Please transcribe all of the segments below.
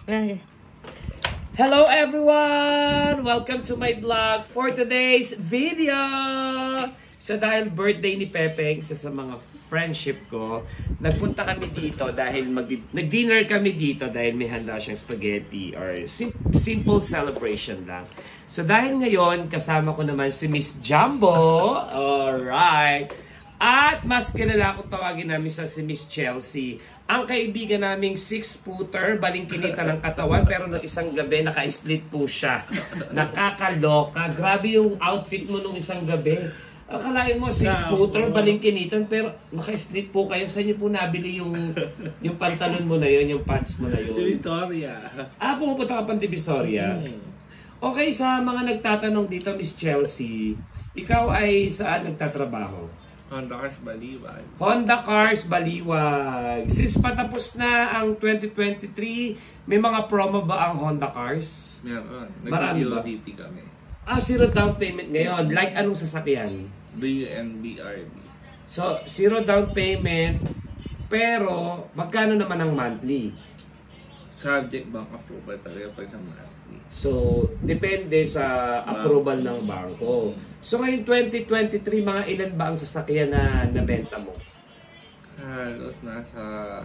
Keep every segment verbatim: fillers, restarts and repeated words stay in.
Okay. Hello everyone! Welcome to my vlog for today's video! So dahil birthday ni Pepeng, isa sa mga friendship ko, nagpunta kami dito dahil mag nag-dinner kami dito dahil may handa siyang spaghetti or sim simple celebration lang. So dahil ngayon, kasama ko naman si Miss Jumbo. Alright! At mas kilala ko tawagin namin sa si Miss Chelsea. Ang kaibigan naming six-footer, balingkinita ng katawan, pero ng isang gabi, naka-split po siya. Nakakaloka. Grabe yung outfit mo nung isang gabi. Akalain mo, six-footer, balingkinitan, pero naka-split po kayo. Saan niyo po nabili yung, yung pantalon mo na yun, yung pants mo na yun? Divisoria. Ah, pumupunta ka pang Divisoria. Okay, sa mga nagtatanong dito, Miss Chelsea, ikaw ay saan nagtatrabaho? Honda Cars Baliwag. Honda Cars Baliwag. Since patapos na ang twenty twenty-three, may mga promo ba ang Honda Cars? Meron. Marami ba? Nag-U D T kami. Ah, zero down payment ngayon. Like anong sasakyan? B N B R B. So, zero down payment, pero magkano naman ang monthly? Subject bank approval talaga pag sa monthly. So, depende sa approval ng bangko. So, ngayon twenty twenty-three, mga ilan ba ang sasakyan na nabenta mo? Halos nasa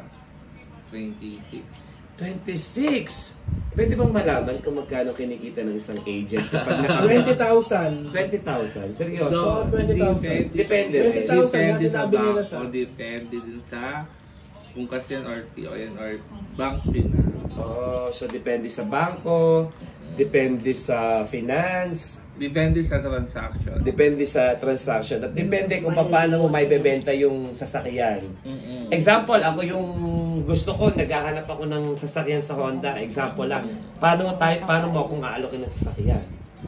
twenty-six. twenty-six! Pwede bang malaman kung magkano kinikita ng isang agent kapag naka- twenty thousand. twenty thousand? Seryoso? So, twenty thousand. Depende rin. twenty thousand Depende na sa sinabi nila bank sa... o depende din sa kung kasi yan or T O yan or bank fee na. Oh, so depende sa bangko, depende sa finance, Depende sa transaction. depende sa transaction, at depende kung paano mo may bebenta yung sasakyan. Mm-mm. Example, ako yung gusto ko, naghahanap ako ng sasakyan sa Honda. Example lang. Paano tayo, paano mo akong aalokin ng sasakyan?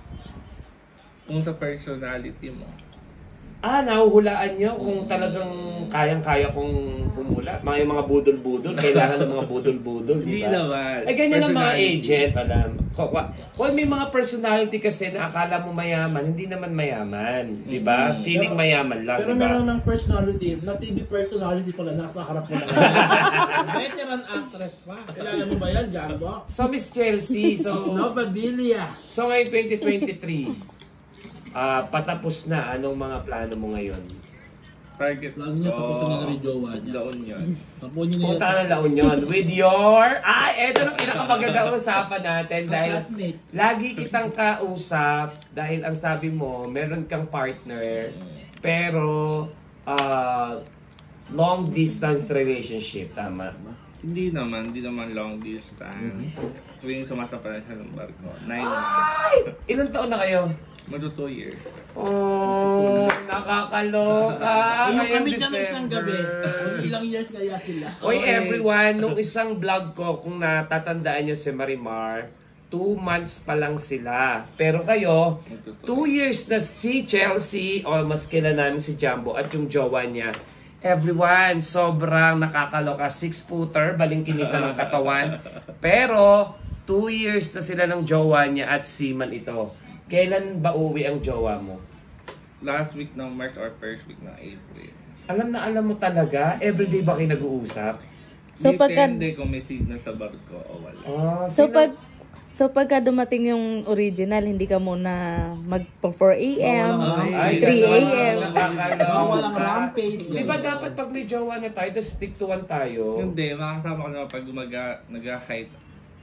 Kung sa personality mo. Ah, nahuhulaan nyo kung talagang kayang-kaya kong humula. Mga yung mga budol-budol, kailangan ng mga budol-budol, di Hindi ba? naman. Eh, ganyan ang mga Personality. agent, alam. Kung may mga personality kasi na akala mo mayaman, hindi naman mayaman, di ba? Mm. Feeling Pero- mayaman lang, Pero di ba? meron ng personality, na T V personality pala, nasa harap mo lang. Veteran actress pa. Kilala mo ba yan, Jumbo? So, Miss Chelsea, so, No, Babilia. so ngayon twenty twenty-three, ah patapos na. Anong mga plano mo ngayon? Target Lagi niya tapusin na rin jowa niya. Doon yun. Tapon niyo na Punta ka na La Union with your... Ah, eto nung pinakamaganda usapan natin dahil Chatmate. lagi kitang kausap dahil ang sabi mo, meron kang partner pero ah, long distance relationship, tama? Hindi naman, hindi naman long distance. Tuwing sumasapa na siya ng barko. Nine months. Ay! Ilang taon na kayo? Magto two years. Oh, nakakaloka. Yung Ngayong kami dyan ng isang gabi. December. Ilang years kaya sila. Oy Okay. everyone, nung isang vlog ko, kung natatandaan nyo si Marimar, two months pa lang sila. Pero kayo, Magto two years na si Chelsea, o mas kilala namin si Jumbo at yung jowa niya. Everyone, sobrang nakakaloka. Six-footer, balingkinita ng katawan. Pero, two years na sila ng jowa niya at seaman ito. Kailan ba uwi ang jowa mo? Last week ng March or first week ng April. Alam na alam mo talaga? Everyday ba kayo nag-uusap? So, pagka- Depende kung may signal sa barko o wala. Ah, So sino- pag So pagka dumating yung original, hindi ka muna mag four A M, Ay, three A M. Baka walang rampage. Di ba dapat pag may jowa na tayo, the stick to one tayo? Hindi, makakasama ko naman pag gumaga, nag-hide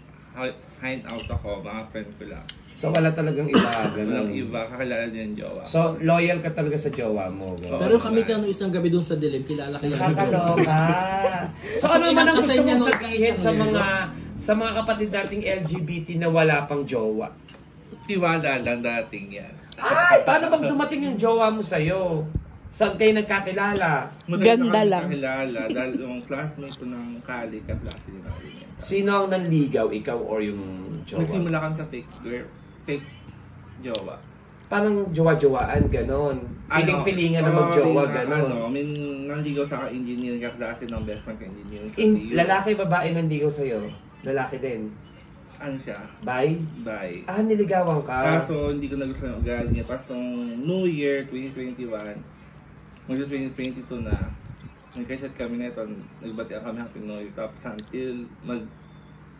hide out ako, mga friend ko lang. So wala talagang iba, Walang ganun. iba, kakilala din yung jowa. So loyal ka talaga sa jowa mo. ganun. Pero kami ka nung isang gabi dun sa dilim, kilala ka yan. Nakakaloka. So ano At naman ang gusto inakasay niya mong nung sabihin isang sa linggo. mga sa mga kapatid nating L G B T na wala pang jowa? Tiwala lang dating yan. Ay, paano bang dumating yung jowa mo sa'yo? Saan kayo nagkakilala? Ganda lang. Kakilala dahil yung classmate ko ng college, kaklase din ako yun. Sino ang nanligaw? Ikaw or yung jowa? Nagsimula kami sa fake girl, fake jowa. Parang jowa-jowaan, ganon. Feeling-feelingan na magjowa, na, ganon. Ano, I mean, nanligaw sa engineering kaklase ng best friend ko engineering. sa In, T U. lalaki, babae nanligaw sa'yo? Lalaki din. Ano siya? Bye? Bye. Ah, niligawan ka? Kaso, hindi ko nagustuhan yung ugali niya. Tapos, nung New Year twenty twenty-one, mag twenty twenty-two na, nagka-chat kami na ito, nagbatian kami Happy New Year. Tapos, until mag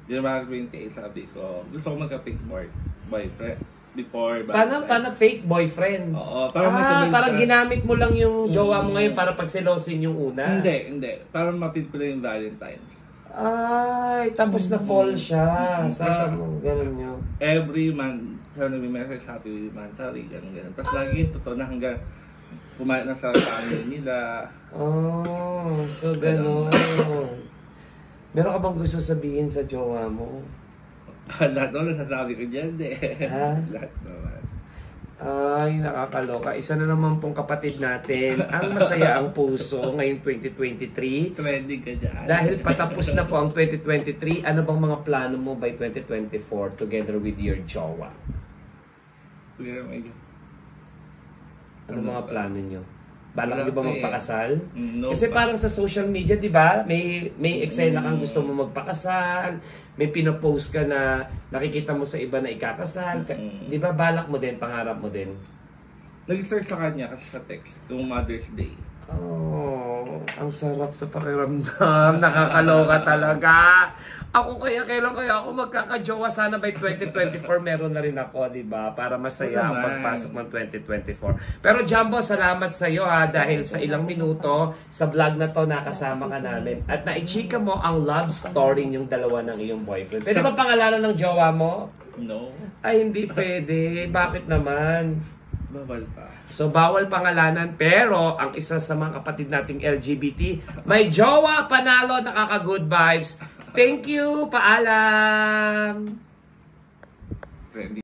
January twenty-eight, sabi ko, gusto ko magka-fake boy, boyfriend. Before, Paano, paano fake boyfriend? Oo, parang may ah, tumingin parang ka. ginamit mo lang yung jowa mo ngayon para pagselosin yung una? Hindi, hindi. Parang mapit ko lang yung Valentine's. Ay, tapos na-fall siya. Mm. Sa, ganun nyo. Every month, siya nag-message, happy monthsary, gano'n, gano'n. Tapos lagi totoo na hanggang kumain na sa family nila. Oh, so ganun. Meron ka bang gusto sabihin sa jowa mo? Lahat naman nasasabi ko dyan, eh. Ha? Lahat naman. Ay, nakakaloka. Isa na naman pong kapatid natin. Ang masaya ang puso ngayong twenty twenty-three. Trending ka dyan. Dahil patapos na po ang twenty twenty-three, ano bang mga plano mo by twenty twenty-four together with your jowa? Kuya, medyo. Ano mga plano nyo? Balak Wala nyo ba pa eh. magpakasal? Mm, no Kasi pa. parang sa social media, di ba? May may eksena kang gusto mo magpakasal, may pinopost ka na nakikita mo sa iba na ikakasal. Ka- Mm. Di ba balak mo din, pangarap mo din? Nag-search sa kanya kasi sa text, yung Mother's Day. Oh, ang sarap sa pakiramdam. Nakakaloka talaga. Ako kaya, kailan kaya ako magkakajowa? Sana by twenty twenty-four meron na rin ako, di ba? Para masaya ang Oo naman. pagpasok ng twenty twenty-four. Pero Jumbo, salamat sa iyo ha, dahil sa ilang minuto sa vlog na to nakasama ka namin. At naichika mo ang love story yung dalawa ng iyong boyfriend. Pwede ba pangalanan ng jowa mo? No. Ay, hindi pwede. Bakit naman? Bawal pa. So, bawal pangalanan, pero ang isa sa mga kapatid nating L G B T, may jowa, panalo, nakaka-good vibes. Thank you, paalam! Trending.